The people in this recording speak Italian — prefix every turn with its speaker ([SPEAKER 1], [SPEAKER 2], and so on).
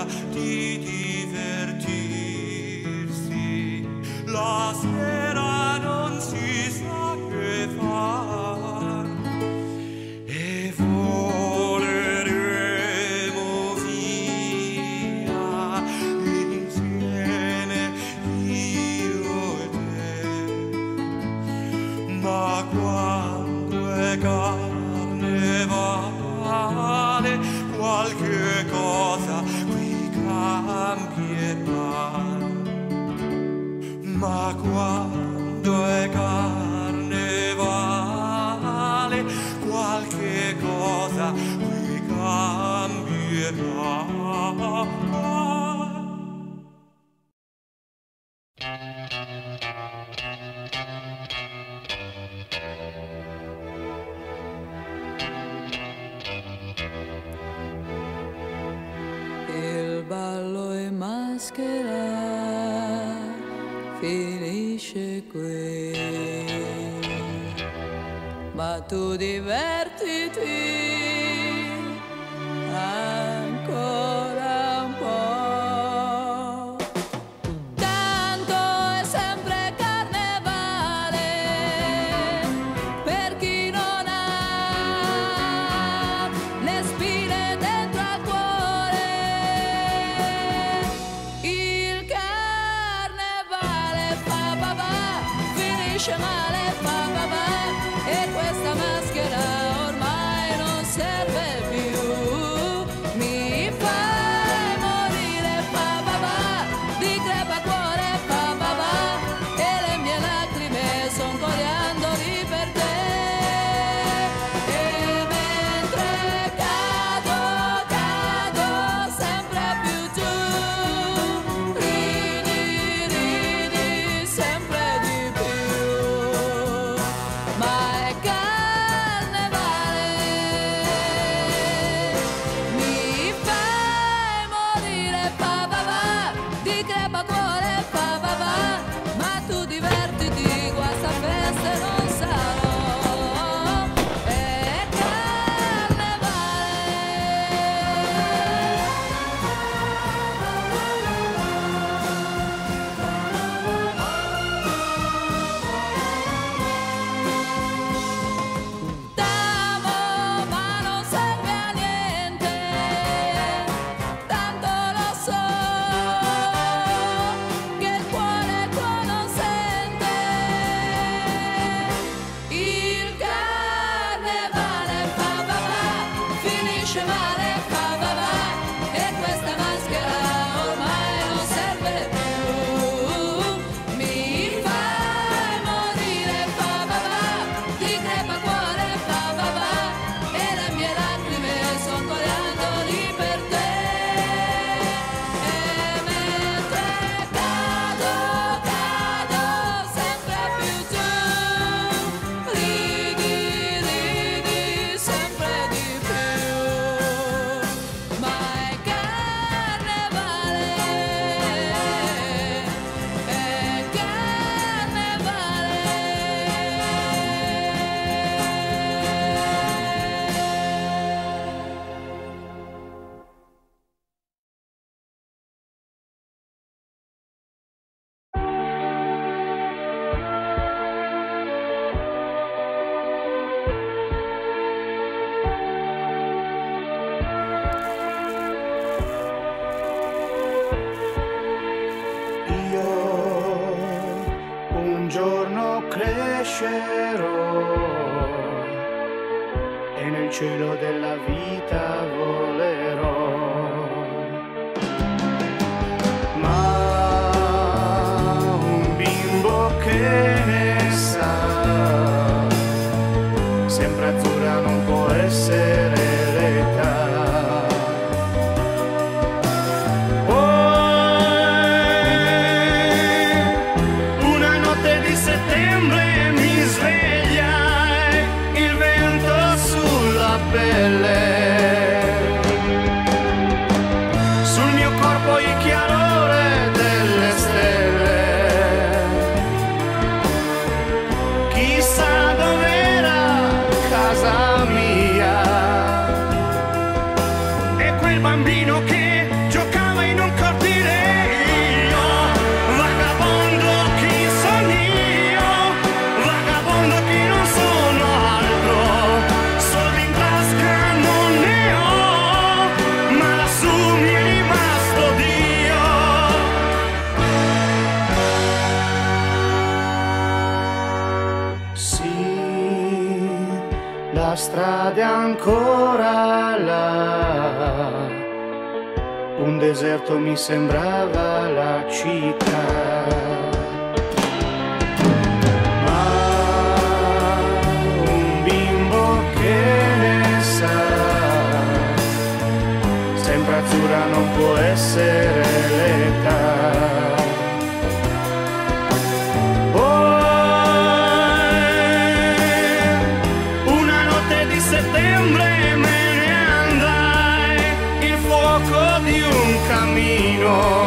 [SPEAKER 1] di divertirsi. La sera non si sa che far e voleremo via insieme io e te. Ma quando è carnevale qualche cosa qui cambierà. Ma quando è carnevale qualche cosa qui cambierà.
[SPEAKER 2] Il ballo in maschera finisce qui, ma tu divertiti ancora un po'. Tanto è sempre carnevale per chi non ha le spine dentro al cuore. Il carnevale fa papà, finisce male fa papà, e questa maschera ormai non serve più. Mi fai morire fa papà, di crepacuore fa papà, e le mie lacrime son coriandoli per te. E mentre cado sempre più giù, ridi sempre di più. Ma è carnevale, mi fai morire fa papà, di crepacuore fa papà, ma tu divertiti, qua sta festa non sarò. È t'amo, ma non serve a niente, tanto lo so che il cuore tuo non sente. Il carnevale fa papà, finisce male fa papà, e questa maschera ormai non serve più. Mi fai morire fa papà, di crepacuore fa papà, e le mie lacrime son coriandoli per te. E mentre cado sempre più giù, ridi sempre di più. Ma è carnevale, è carnevale.
[SPEAKER 3] Io un giorno crescerò e nel cielo della vita volerò. Ma un bimbo che ne sa, sempre azzurra non può essere l'età. Una notte di settembre mi sveglia il vento sulla pelle. strade ancora là, un deserto mi sembrava la città. Ma un bimbo che ne sa, sempre azzurra non può essere l'età. Settembre me ne andai, il fuoco di un camino